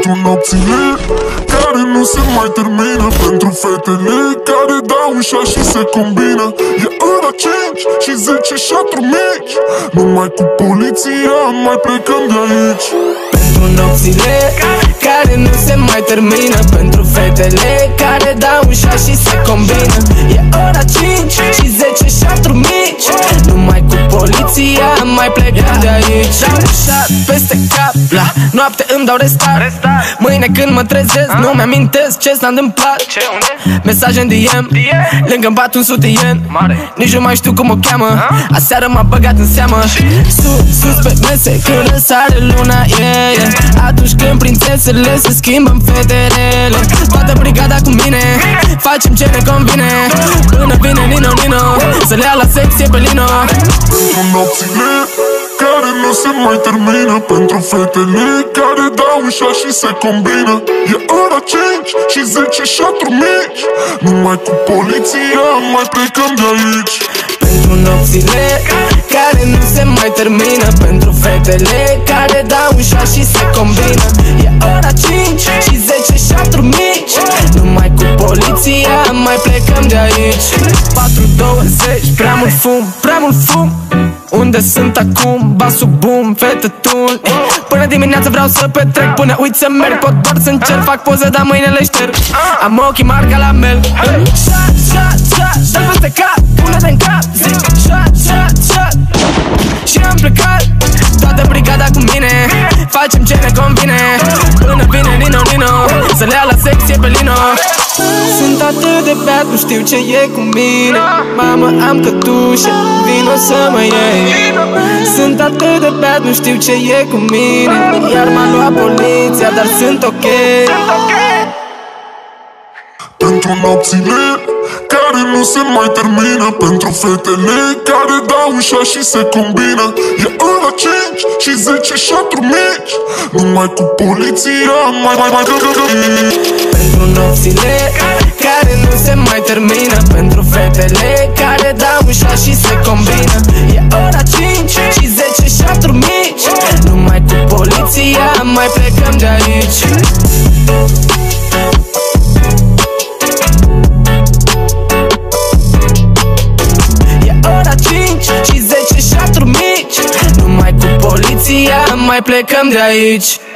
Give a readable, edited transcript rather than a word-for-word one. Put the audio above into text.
Pentru nopțile care nu se mai termină, pentru fetele care dau ușa și se combină. E ora 5 și 10 șaturi mici, numai cu poliția mai plecăm de aici. Pentru nopțile care nu se mai termină, pentru fetele care dau ușa și se combină. E ora 5 și 10 șaturi mici, numai cu poliția mai plecăm de aici. Dau ușa peste cap, la noapte îmi dau restart. Mâine când mă trezesc nu-mi amintesc ce s-a întâmplat. Mesaje în DM, lângă-mi bat un sutien, nici nu mai știu cum o cheamă. Aseară m-a băgat în seamă. Sus pe mese când răsare luna, atunci când prințesele se schimbă în fetele. Toată brigada cu mine, facem ce ne convine, până vine Lino, să le ia la secție pe Lino. Pentru nopțile care nu se mai termină, pentru fetele care dau ușa și se combină. E ora 5 și 10 șaturi mici, numai cu poliția mai plecăm de aici. Pentru nopțile care nu se mai termină, pentru fetele care dau ușa și se combină. E ora 5 și 10 șaturi mici, numai cu poliția mai plecăm de aici. 4:20, prea mult fum, prea mult fum. Unde sunt acum? Basul boom, fete tun. Până dimineața vreau să petrec, până uit să merg, pot doar să încerc. Fac poze, dar mâine le șterg. Am ochii mari ca la mel. Shot, shot, shot, dă-l peste cap, pune-te în cap. Zic shot, shot, shot. Și am plecat, toată brigada cu mine, facem ce ne convine, până vine Lino, să le ia la secție pe Lino. Sunt atât de beat, nu știu ce e cu mine. Mamă, am cătușe, vino să mă iei. Sunt atât de beat, nu știu ce e cu mine. Iar m-a luat poliția, dar sunt ok. Pentru nopțile care nu se mai termină, pentru fetele care dau ușa și se combină. E ora 5 și 10 șaturi mici, numai cu poliția mai Pentru nopțile care nu se mai termină, pentru fetele care dau ușa și se combină. E ora 5 și 10 șaturi mici, numai cu poliția mai plecăm de aici. Și 10 șaturi mici, numai cu poliția mai plecăm de aici.